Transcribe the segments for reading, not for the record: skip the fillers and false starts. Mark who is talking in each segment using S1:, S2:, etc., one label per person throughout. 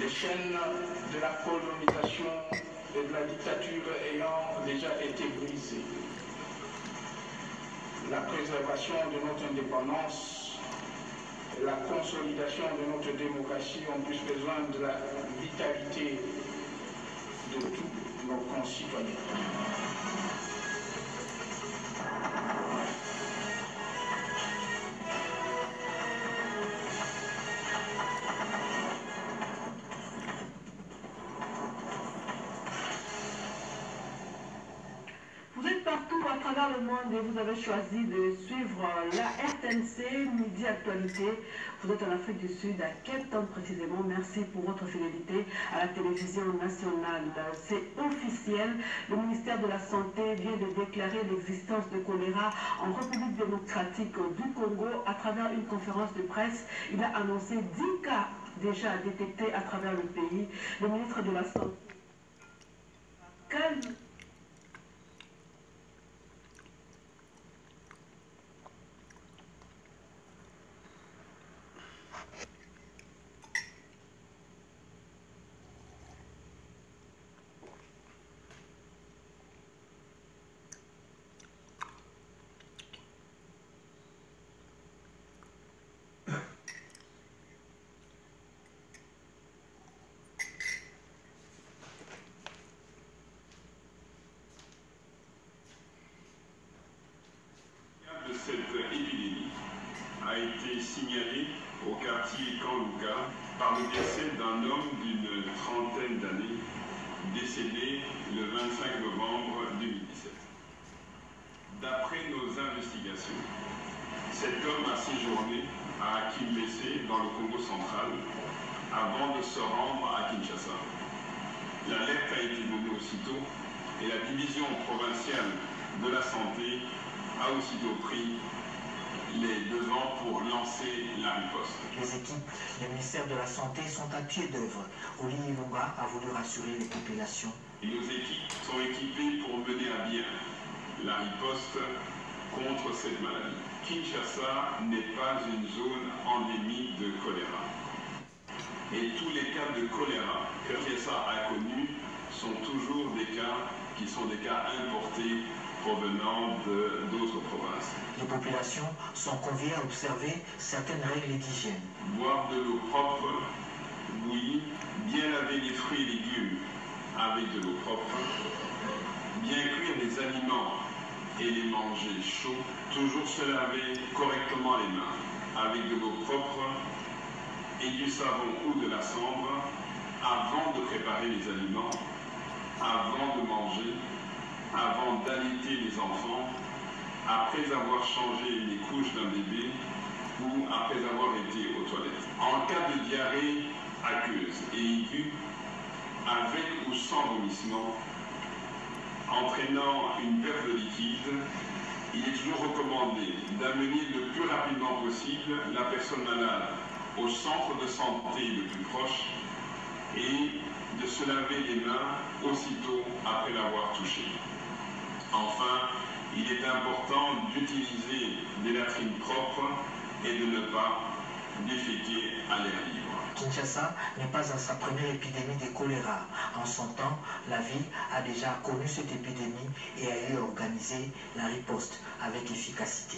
S1: les chaînes de la colonisation et de la dictature ayant déjà été brisées. La préservation de notre indépendance et la consolidation de notre démocratie ont plus besoin de la vitalité de tous nos concitoyens.
S2: À travers le monde et vous avez choisi de suivre la RTNC Midi Actualité. Vous êtes en Afrique du Sud, à Cape Town précisément. Merci pour votre fidélité à la télévision nationale. C'est officiel, le ministère de la Santé vient de déclarer l'existence de choléra en République démocratique du Congo à travers une conférence de presse. Il a annoncé 10 cas déjà détectés à travers le pays. Le ministre de la Santé calme.
S3: Cette épidémie a été signalée au quartier Kanlouka par le décès d'un homme d'une trentaine d'années, décédé le 25 novembre 2017. D'après nos investigations, cet homme a séjourné à Kimbese, dans le Congo central, avant de se rendre à Kinshasa. L'alerte a été donnée aussitôt et la division provinciale de la santé a aussitôt pris les devants pour lancer la riposte.
S4: Les équipes du ministère de la Santé sont à pied d'œuvre. Olivier Lunga a voulu rassurer les populations.
S3: Et nos équipes sont équipées pour mener à bien la riposte contre cette maladie. Kinshasa n'est pas une zone endémique de choléra. Et tous les cas de choléra que Kinshasa a connus sont toujours des cas qui sont des cas importés provenant d'autres provinces.
S4: Les populations sont conviées à observer certaines règles d'hygiène.
S3: Boire de l'eau propre, bouillie, bien laver les fruits et légumes avec de l'eau propre, bien cuire les aliments et les manger chauds, toujours se laver correctement les mains avec de l'eau propre et du savon ou de la cendre avant de préparer les aliments, avant de manger, avant d'allaiter les enfants, après avoir changé les couches d'un bébé ou après avoir été aux toilettes. En cas de diarrhée aqueuse et aiguë, avec ou sans vomissement, entraînant une perte de liquide, il est toujours recommandé d'amener le plus rapidement possible la personne malade au centre de santé le plus proche et de se laver les mains aussitôt après l'avoir touché. Enfin, il est important d'utiliser des latrines propres et de ne pas déféquer à l'air libre.
S4: Kinshasa n'est pas à sa première épidémie de choléra. En son temps, la ville a déjà connu cette épidémie et a eu organisé la riposte avec efficacité.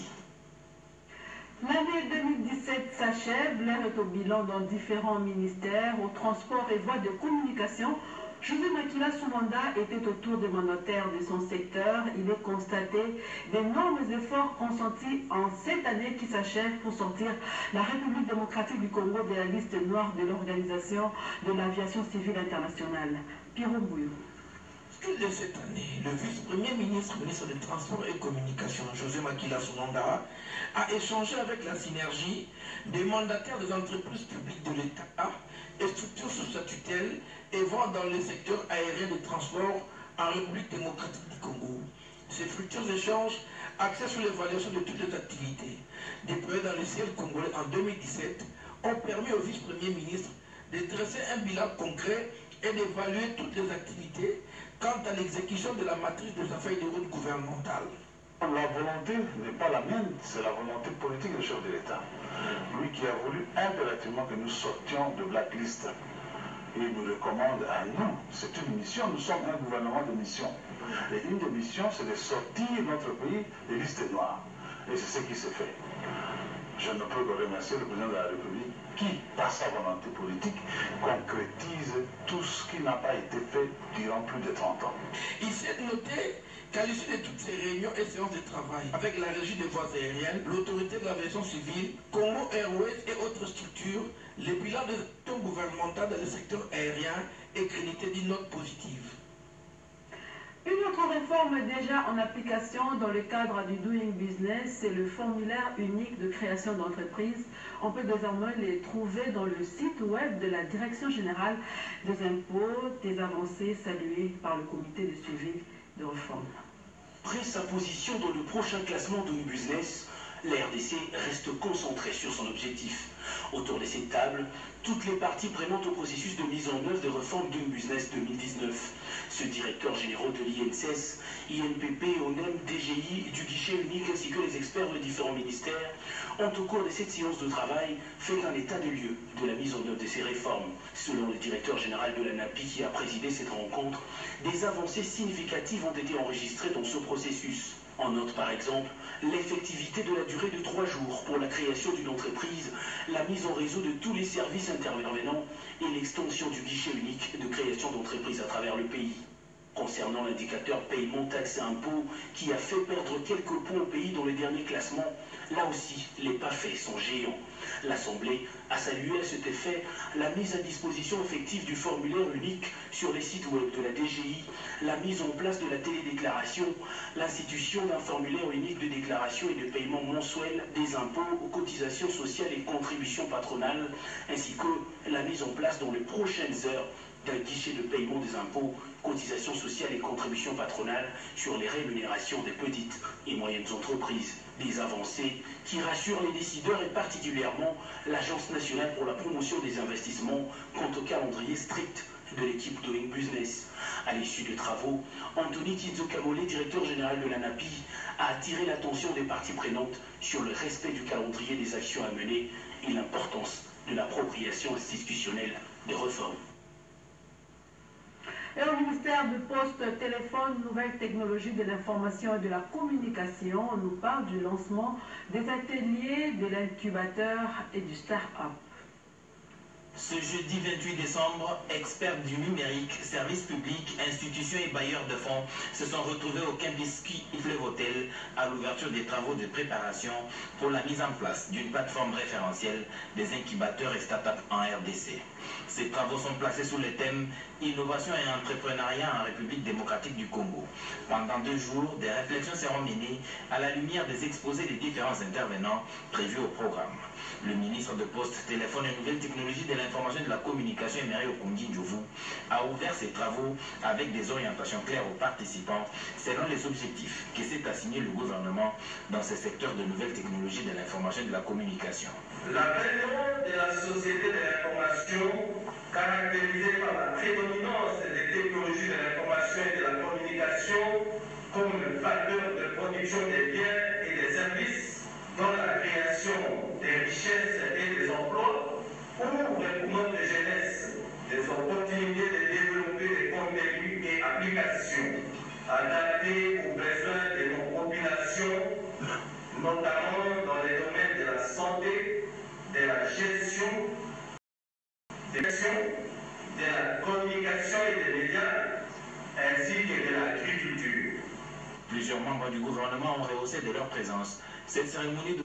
S2: L'année 2017 s'achève, l'air est au bilan dans différents ministères, au transport et voies de communication. José Makila Soumanda était autour des mandataires de son secteur. Il est constaté d'énormes efforts consentis en cette année qui s'achève pour sortir la République démocratique du Congo de la liste noire de l'Organisation de l'aviation civile internationale. Pierrot Bouillou.
S5: De cette année, le vice-premier ministre, ministre des Transports et Communications, José Makila Soumanda, a échangé avec la synergie des mandataires des entreprises publiques de l'État et structures sous sa tutelle œuvrant dans le secteur aérien de transport en République démocratique du Congo. Ces futurs échanges, axés sur l'évaluation de toutes les activités déployées dans le ciel congolais en 2017, ont permis au vice-premier ministre de dresser un bilan concret et d'évaluer toutes les activités quant à l'exécution de la matrice des affaires de route gouvernementales.
S6: La volonté n'est pas la mienne, c'est la volonté politique du chef de l'État. Lui qui a voulu impérativement que nous sortions de blacklist. il nous recommande à nous. C'est une mission, nous sommes un gouvernement de mission. Et une des missions, c'est de sortir notre pays des listes noires. Et c'est ce qui s'est fait. Je ne peux que remercier le président de la République qui, par sa volonté politique, concrétise tout ce qui n'a pas été fait durant plus de 30 ans.
S5: Il s'est noté qu'à l'issue de toutes ces réunions et séances de travail, avec la régie des voies aériennes, l'autorité de l'aviation civile, Congo Airways et autres structures, le bilan de l'action gouvernementale dans le secteur aérien est crédité d'une note positive.
S2: Une autre réforme déjà en application dans le cadre du Doing Business, c'est le formulaire unique de création d'entreprise. On peut désormais les trouver dans le site web de la Direction générale des impôts, des avancées saluées par le comité de suivi de réforme.
S7: Après sa position dans le prochain classement Doing Business, la RDC reste concentrée sur son objectif. Autour de cette table, toutes les parties prenantes au processus de mise en œuvre des réformes Doing Business 2019. Ce directeur général de l'INSS, INPP, ONEM, DGI, du guichet unique ainsi que les experts des différents ministères ont au cours de cette séance de travail fait un état de lieu de la mise en œuvre de ces réformes. Selon le directeur général de l'ANAPI qui a présidé cette rencontre, des avancées significatives ont été enregistrées dans ce processus. On note par exemple l'effectivité de la durée de 3 jours pour la création d'une entreprise, la mise en réseau de tous les services intervenants et l'extension du guichet unique de création d'entreprises à travers le pays. Concernant l'indicateur paiement taxes et impôts qui a fait perdre quelques points au pays dans le dernier classement, là aussi les pas faits sont géants. L'Assemblée a salué à cet effet la mise à disposition effective du formulaire unique sur les sites web de la DGI, la mise en place de la télédéclaration, l'institution d'un formulaire unique de déclaration et de paiement mensuel des impôts, aux cotisations sociales et contributions patronales, ainsi que la mise en place dans les prochaines heures d'un guichet de paiement des impôts, cotisations sociales et contributions patronales sur les rémunérations des petites et moyennes entreprises. Des avancées qui rassurent les décideurs et particulièrement l'Agence nationale pour la promotion des investissements quant au calendrier strict de l'équipe Doing Business. À l'issue des travaux, Anthony Kinzo-Kamole, directeur général de l'ANAPI, a attiré l'attention des parties prenantes sur le respect du calendrier des actions à mener et l'importance de l'appropriation institutionnelle des réformes.
S2: Et au ministère de Poste, Téléphone, Nouvelles Technologies de l'Information et de la Communication, on nous parle du lancement des ateliers de l'incubateur et du start-up.
S8: Ce jeudi 28 décembre, experts du numérique, services publics, institutions et bailleurs de fonds se sont retrouvés au Kempinski Fleuve Hotel à l'ouverture des travaux de préparation pour la mise en place d'une plateforme référentielle des incubateurs et start-up en RDC. Ces travaux sont placés sous le thème « Innovation et entrepreneuriat en République démocratique du Congo ». Pendant 2 jours, des réflexions seront menées à la lumière des exposés des différents intervenants prévus au programme. Le ministre de Poste, Téléphone et Nouvelles Technologies de l'Information et de la Communication, Emery Okongi Ndjovu, a ouvert ses travaux avec des orientations claires aux participants selon les objectifs que s'est assigné le gouvernement dans ce secteur de nouvelles technologies de l'information et de la communication.
S9: L'avènement de la société de l'information, caractérisée par la prédominance des technologies de l'information et de la communication comme le facteur de production des biens et des services, dans la création des richesses et des emplois, ouvre pour notre jeunesse des opportunités de développer des contenus et applications adaptés aux besoins de nos populations, notamment dans les domaines de la santé, de la gestion, de la communication et des médias, ainsi que de l'agriculture.
S8: Plusieurs membres du gouvernement ont rehaussé de leur présence cette cérémonie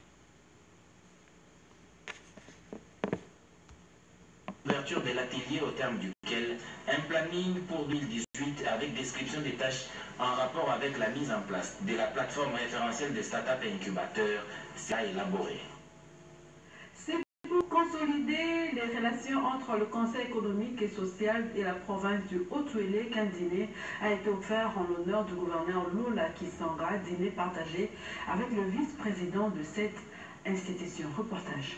S8: d'ouverture de l'atelier au terme duquel un planning pour 2018 avec description des tâches en rapport avec la mise en place de la plateforme référentielle des startups et incubateurs sera élaboré.
S2: C'est pour consolider les relations entre le Conseil économique et social et la province du Haut-Uélé qu'un dîner a été offert en l'honneur du gouverneur Lula Kisanga, dîner partagé avec le vice-président de cette institution. Reportage.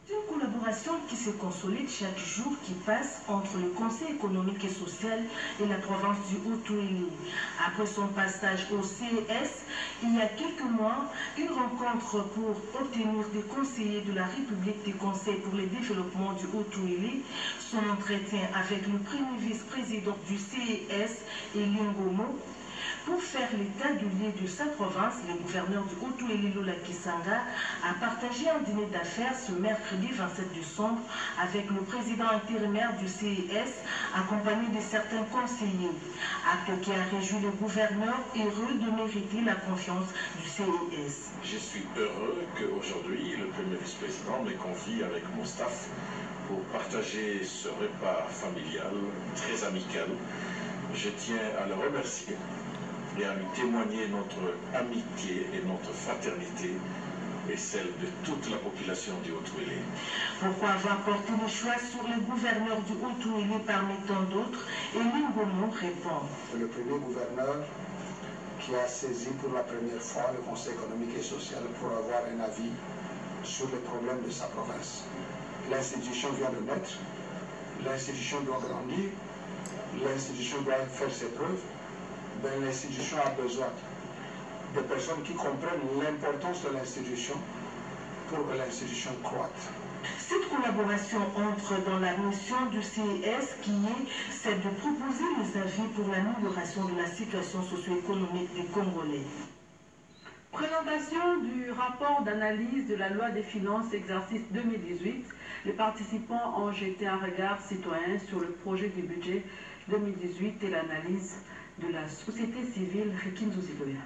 S10: Une collaboration qui se consolide chaque jour qui passe entre le Conseil économique et social et la province du Haut-Touéli. Après son passage au CES, il y a quelques mois, une rencontre pour obtenir des conseillers de la République des conseils pour le développement du Haut-Touéli, son entretien avec le premier vice-président du CES, Elin Gomo. Pour faire l'état du lieu de sa province, le gouverneur du Haut-Touéli, Lola Kisanga, a partagé un dîner d'affaires ce mercredi 27 décembre avec le président intérimaire du CES, accompagné de certains conseillers. Acte qui a réjoui le gouverneur, heureux de mériter la confiance du CES.
S11: Je suis heureux qu'aujourd'hui, le premier vice-président me confie avec mon staff pour partager ce repas familial, très amical. Je tiens à le remercier et à lui témoigner notre amitié et notre fraternité et celle de toute la population du Haut-Touéli.
S10: Pourquoi avoir porté le choix sur le gouverneur du Haut-Touéli parmi tant d'autres? Elin Gomo répond.
S12: Le premier gouverneur qui a saisi pour la première fois le Conseil économique et social pour avoir un avis sur les problèmes de sa province. L'institution vient de naître, l'institution doit grandir, l'institution doit faire ses preuves. L'institution a besoin de personnes qui comprennent l'importance de l'institution pour que l'institution croîte.
S10: Cette collaboration entre dans la mission du CES qui est celle de proposer les avis pour l'amélioration de la situation socio-économique des Congolais.
S2: Présentation du rapport d'analyse de la loi des finances exercice 2018. Les participants ont jeté un regard citoyen sur le projet du budget 2018 et l'analyse de la société civile Rekinzo Ziloya.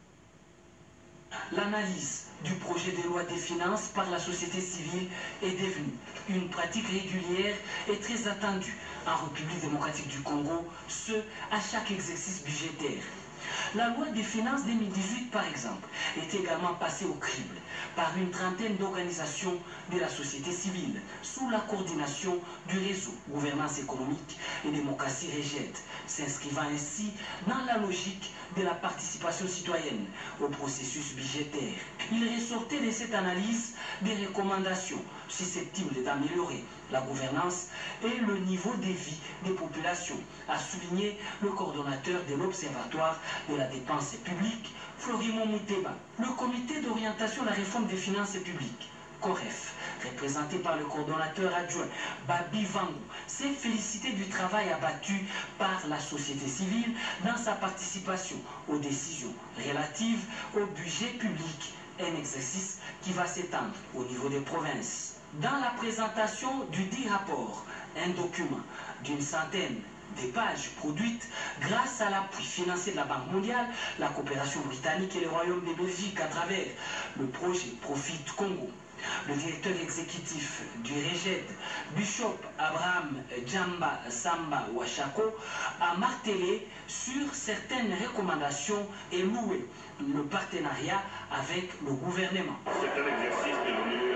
S7: L'analyse du projet de loi des finances par la société civile est devenue une pratique régulière et très attendue en République démocratique du Congo, ce à chaque exercice budgétaire. La loi des finances 2018, par exemple, est également passée au crible par une trentaine d'organisations de la société civile sous la coordination du réseau Gouvernance économique et démocratie REGED, s'inscrivant ainsi dans la logique de la participation citoyenne au processus budgétaire. Il ressortait de cette analyse des recommandations susceptibles d'améliorer la gouvernance et le niveau de vie des populations, a souligné le coordonnateur de l'Observatoire de la dépense publique, Florimo Mouteba. Le comité d'orientation de la réforme des finances publiques, COREF, représenté par le coordonnateur adjoint Babi Vango, s'est félicité du travail abattu par la société civile dans sa participation aux décisions relatives au budget public, un exercice qui va s'étendre au niveau des provinces. Dans la présentation du dit rapport, un document d'une centaine de pages produites grâce à l'appui financier de la Banque mondiale, la coopération britannique et le Royaume de Belgique à travers le projet Profit Congo. Le directeur exécutif du REGED, Bishop Abraham Djamba Samba Wachako, a martelé sur certaines recommandations et loué le partenariat avec le gouvernement.
S13: C'est un exercice devenu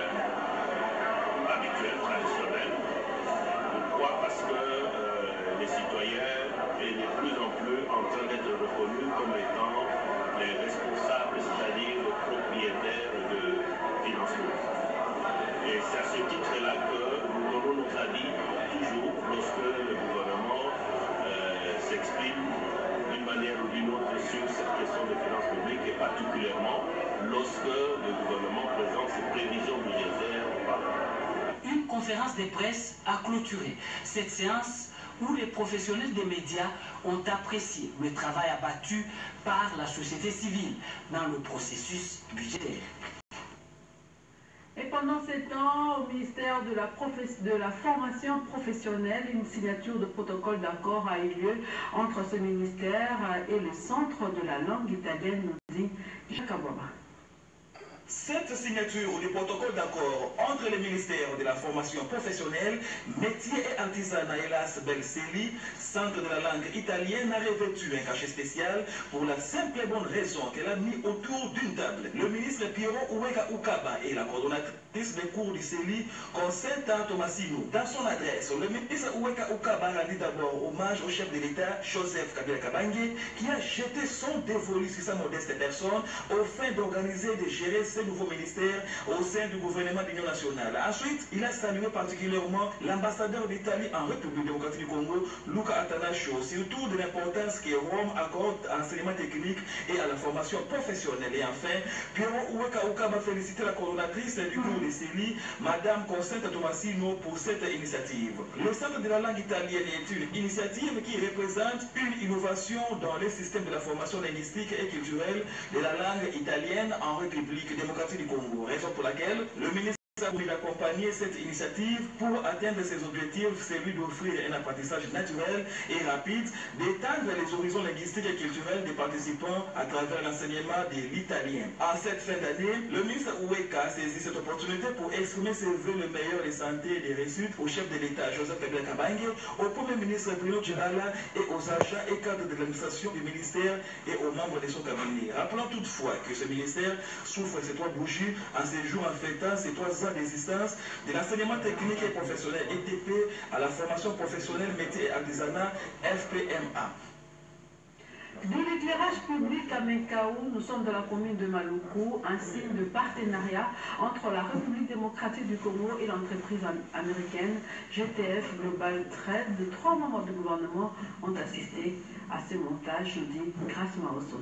S13: habituel, traditionnel. Pourquoi? Parce que les citoyens est de plus en plus en train d'être reconnus comme étant les responsables, c'est-à-dire les propriétaires de financement. Et c'est à ce titre-là que nous donnons notre avis toujours lorsque le gouvernement s'exprime d'une manière ou d'une autre sur cette question des finances publiques et particulièrement lorsque le gouvernement présente ses prévisions budgétaires au Parlement.
S7: Une conférence de presse a clôturé cette séance où les professionnels des médias ont apprécié le travail abattu par la société civile dans le processus budgétaire.
S2: Et pendant ces temps, au ministère de la formation professionnelle, une signature de protocole d'accord a eu lieu entre ce ministère et le Centre de la langue italienne, nous dit Jacques Abouaba.
S14: Cette signature du protocole d'accord entre le ministère de la formation professionnelle, métier et artisanat Hélas Belselli, centre de la langue italienne, a revêtu un cachet spécial pour la simple et bonne raison qu'elle a mis autour d'une table le ministre Piero Uweka Ukaba et la coordonnatrice des cours du CELI, Consenta Tomasino. Dans son adresse, le ministre Uweka Ukaba rendit d'abord hommage au chef de l'État, Joseph Kabila Kabange, qui a jeté son dévolu sur sa modeste personne au fin d'organiser et de gérer ces nouveaux ministères au sein du gouvernement de l'Union nationale. Ensuite, il a salué particulièrement l'ambassadeur d'Italie en République démocratique du Congo, Luca Atanasio, surtout de l'importance que Rome accorde à l'enseignement technique et à la formation professionnelle. Et enfin, Pierrot Oueka va féliciter la coordonnatrice du cours de CELI, Madame Constanta Tomasino, pour cette initiative. Le Centre de la langue italienne est une initiative qui représente une innovation dans les systèmes de la formation linguistique et culturelle de la langue italienne en République démocratique du Congo. Raison pour laquelle le ministre a voulu accompagner cette initiative pour atteindre ses objectifs, celui d'offrir un apprentissage naturel et rapide, d'étendre les horizons linguistiques et culturels des participants à travers l'enseignement de l'italien. En cette fin d'année, le ministre Oueka a saisi cette opportunité pour exprimer ses vœux le meilleur de santé et de réussite au chef de l'État Joseph Kabila Kabange, au Premier ministre Bruno Tshibala et aux agents et cadres de l'administration du ministère et aux membres de son cabinet. Rappelons toutefois que ce ministère souffre ces trois bougies en ces jours en fêtant ces 3 ans d'existence de l'enseignement technique et professionnel ETP à la formation professionnelle métier et artisanat FPMA.
S2: De l'éclairage public à Menkao, nous sommes dans la commune de Maluku, un signe de partenariat entre la République démocratique du Congo et l'entreprise américaine GTF Global Trade. Les 3 membres du gouvernement ont assisté à ce montage, nous dit Grace Maoso.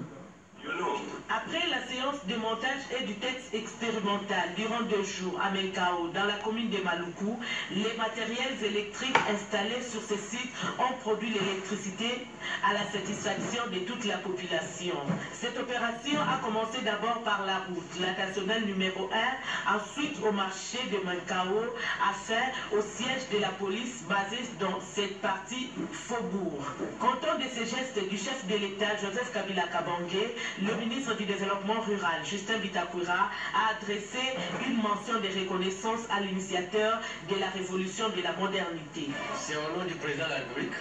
S15: Après la séance de montage et du texte expérimental durant 2 jours à Menkao, dans la commune de Maluku, les matériels électriques installés sur ce site ont produit l'électricité à la satisfaction de toute la population. Cette opération a commencé d'abord par la route, la nationale numéro 1, ensuite au marché de Menkao, enfin au siège de la police basé dans cette partie faubourg. Content de ces gestes du chef de l'État Joseph Kabila Kabange, le ministre du Développement rural, Justin Bitakwira, a adressé une mention de reconnaissance à l'initiateur de la révolution de la modernité.
S16: C'est au nom du président de la République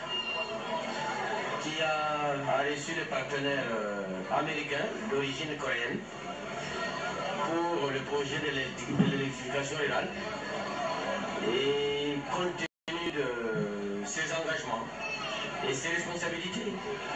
S16: qui a reçu le partenaire américain d'origine coréenne pour le projet de l'électrification rurale. Et compte tenu de ses engagements et ses responsabilités,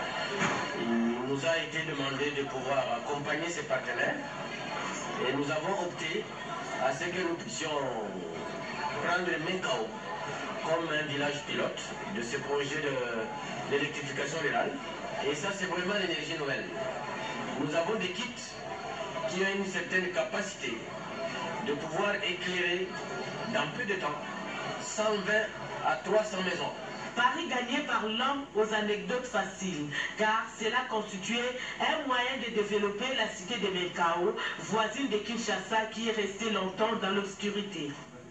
S16: il nous a été demandé de pouvoir accompagner ces partenaires et nous avons opté à ce que nous puissions prendre Menkao comme un village pilote de ce projet de l'électrification rurale. Et ça, c'est vraiment l'énergie nouvelle. Nous avons des kits qui ont une certaine capacité de pouvoir éclairer dans peu de temps 120 à 300 maisons.
S15: Paris gagné par l'homme aux anecdotes faciles, car cela constituait un moyen de développer la cité de Menkao, voisine de Kinshasa qui est restée longtemps dans l'obscurité.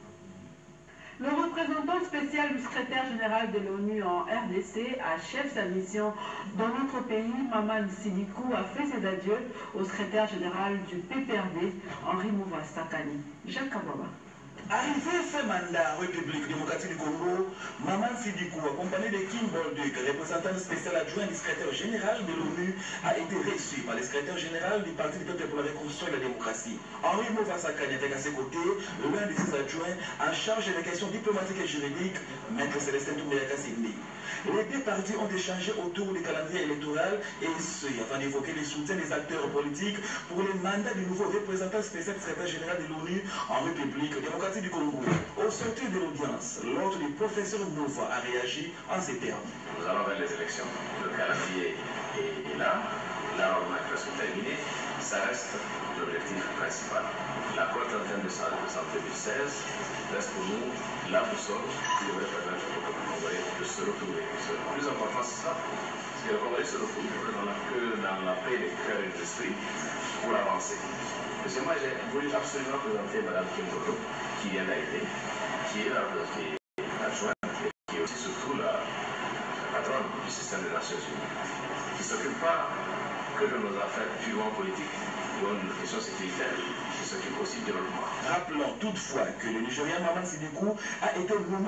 S2: Le représentant spécial du secrétaire général de l'ONU en RDC achève sa mission dans notre pays. Maman Sidikou a fait ses adieux au secrétaire général du PPRD, Henri Mouva Sakani. Jacques Kababa.
S14: Arrivé fin mandat en République démocratique du Congo, Maman Sidikou, accompagné de Kim Bolduc, représentant spécial adjoint du secrétaire général de l'ONU, a été reçu par le secrétaire général du Parti du Peuple pour la Reconstruction et la Démocratie. Henri Mouva Sakani était à ses côtés, l'un de ses adjoints en charge des questions diplomatiques et juridiques, Maître Célestin Toumbéaka Sindi. Les 2 partis ont échangé autour du calendrier électoral et ce, afin d'évoquer le soutien des acteurs politiques pour le mandat du nouveau représentant spécial secrétaire général de l'ONU en République démocratique du Congo. Au sortir de l'audience, l'ordre du professeur Mouva a réagi en ces termes.
S17: Nous allons vers les élections. Le calendrier est là. Là, on a presque terminé. Ça reste l'objectif principal. L'accord 31 décembre 2016 reste pour nous la boussole qui devrait permettre au peuple congolais de se retrouver. Le plus important, c'est ça. Parce que le Congolais se retrouve dans la paix des cœurs et des esprits pour avancer. Parce que moi, j'ai voulu absolument présenter Mme Kimbolo, qui vient d'arriver, qui est adjointe, qui est aussi surtout la patronne du système des Nations Unies, qui ne s'occupe pas que de nos affaires purement politiques ou de questions sécuritaires, qui s'occupe aussi du développement.
S14: Rappelons toutefois que le Nigérien Maman Sidikou a été nommé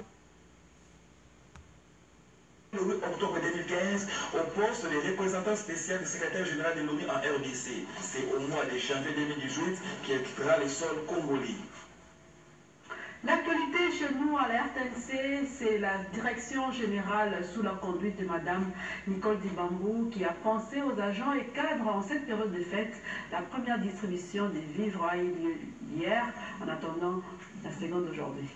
S14: le 8 octobre 2015 au poste de représentant spécial du secrétaire général de l'ONU en RDC. C'est au mois de janvier 2018 qu'il quittera le sol congolais.
S2: L'actualité chez nous Revenons à la RTNC, c'est la direction générale sous la conduite de Madame Nicole Dimbambu qui a pensé aux agents et cadres en cette période de fête. La première distribution des vivres a eu lieu hier, en attendant la seconde aujourd'hui.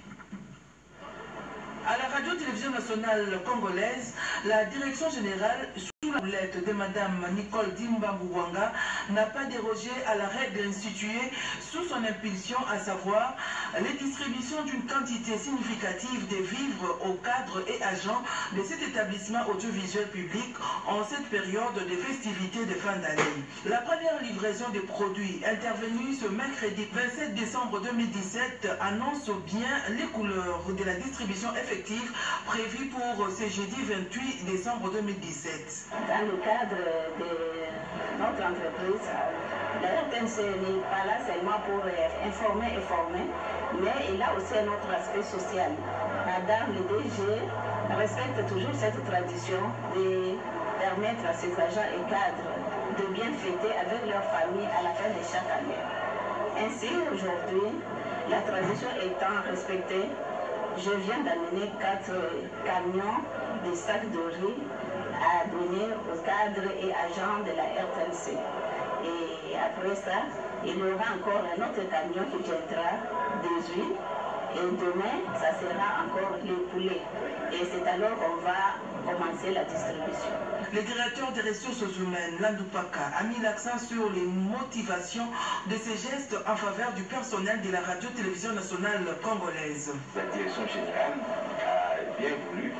S5: À la radio-télévision nationale congolaise, la direction générale sous la houlette de Mme Nicole Dimbambu n'a pas dérogé à la règle instituée sous son impulsion, à savoir les distributions d'une quantité significative de vivres aux cadres et agents de cet établissement audiovisuel public en cette période de festivités de fin d'année. La première livraison des produits intervenue ce mercredi 27 décembre 2017 annonce bien les couleurs de la distribution effective prévue pour ce jeudi 28 décembre 2017.
S18: Dans le cadre de notre entreprise, la RTNC n'est pas là seulement pour informer et former, mais il a aussi un autre aspect social. Madame le DG respecte toujours cette tradition de permettre à ses agents et cadres de bien fêter avec leur famille à la fin de chaque année. Ainsi, aujourd'hui, la tradition étant respectée, je viens d'amener 4 camions de sacs de riz à donner aux cadres et agents de la RTNC. Et après ça, il y aura encore un autre camion qui viendra des huiles. Et demain, ça sera encore les poulets. Et c'est alors qu'on va commencer la distribution.
S5: Le directeur des ressources humaines, Landupaka, a mis l'accent sur les motivations de ces gestes en faveur du personnel de la radio-télévision nationale congolaise.
S19: La direction générale a bien voulu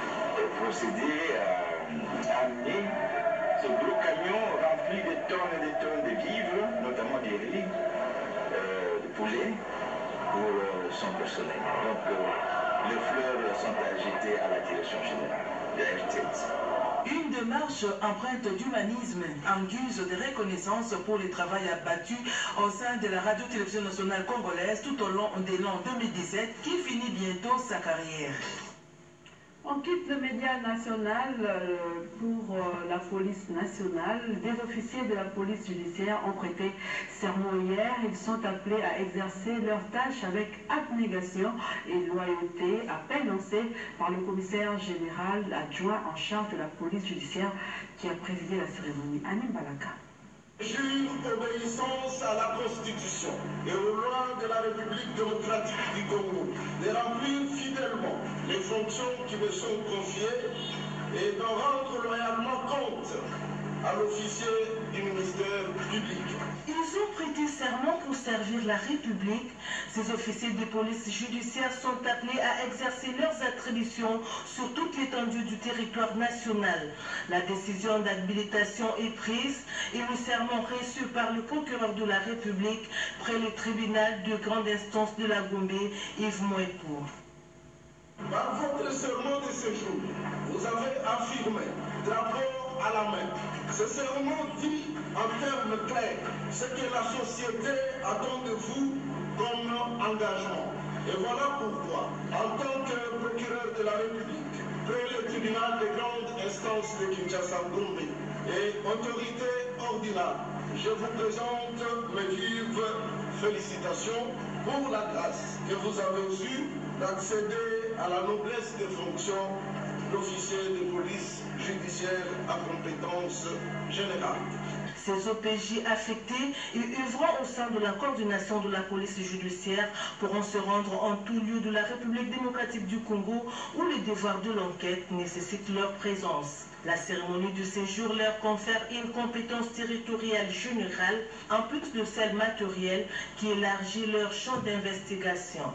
S19: procéder à amener ce gros camion rempli de tonnes et de tonnes de vivres, notamment des riz, de poulet, pour son personnel. Donc les fleurs sont agitées à la direction générale de la RTNC.
S5: Une démarche empreinte d'humanisme en guise de reconnaissance pour le travail abattu au sein de la radio-télévision nationale congolaise tout au long de l'an 2017 qui finit bientôt sa carrière.
S2: On quitte le média national pour la police nationale. Des officiers de la police judiciaire ont prêté serment hier. Ils sont appelés à exercer leurs tâches avec abnégation et loyauté, appel lancé par le commissaire général adjoint en charge de la police judiciaire qui a présidé la cérémonie, Anim Balaka.
S9: Jure obéissance à la Constitution et aux lois de la République démocratique du Congo, de remplir fidèlement les fonctions qui me sont confiées et d'en rendre loyalement compte à l'officier du ministère public.
S10: Ils ont prêté serment pour servir la République. Ces officiers de police judiciaire sont appelés à exercer leurs attributions sur toute l'étendue du territoire national. La décision d'habilitation est prise et le serment reçu par le procureur de la République près le tribunal de grande instance de la Gombe, Yves Mouepour.
S9: Par votre serment de séjour, vous avez affirmé, drapeau à la main. Ce serment dit en termes clairs ce que la société attend de vous comme engagement. Et voilà pourquoi, en tant que procureur de la République, près le tribunal de grande instance de Kinshasa-Gombe et autorité ordinale, je vous présente mes vives félicitations pour la grâce que vous avez eue d'accéder à la noblesse des fonctions d'officier de police judiciaire à compétence générale.
S10: Ces OPJ affectés et œuvrant au sein de la coordination de la police judiciaire pourront se rendre en tout lieu de la République démocratique du Congo où les devoirs de l'enquête nécessitent leur présence. La cérémonie de séjour leur confère une compétence territoriale générale en plus de celle matérielle qui élargit leur champ d'investigation.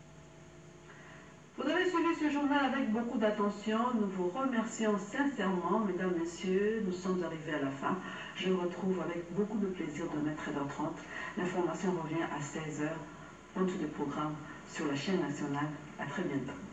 S2: Vous avez suivi ce journal avec beaucoup d'attention. Nous vous remercions sincèrement, mesdames, messieurs. Nous sommes arrivés à la fin. Je vous retrouve avec beaucoup de plaisir demain 13h30. L'information revient à 16h. Ponte de programme sur la chaîne nationale. À très bientôt.